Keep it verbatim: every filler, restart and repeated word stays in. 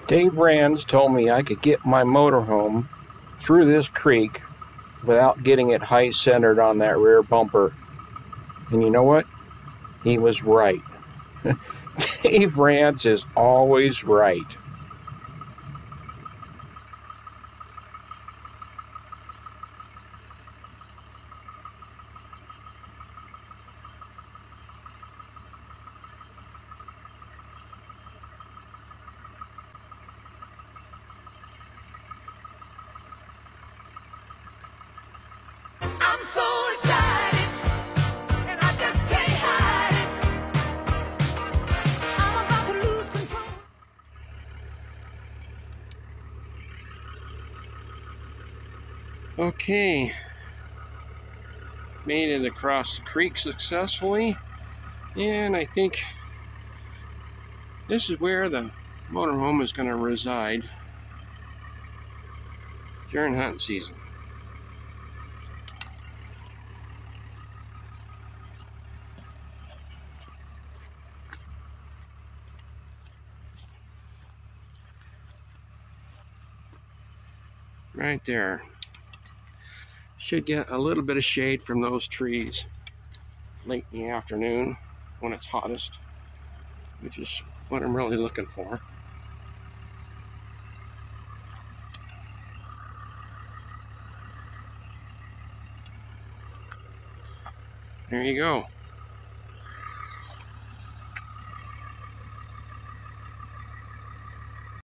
Dave Rands told me I could get my motorhome through this creek without getting it high centered on that rear bumper. And you know what? He was right. Dave Rands is always right. I'm so excited, and I just can't hide it. I'm about to lose control. Okay, made it across the creek successfully, and I think this is where the motorhome is going to reside during hunting season. Right there. Should get a little bit of shade from those trees late in the afternoon when it's hottest, which is what I'm really looking for. There you go.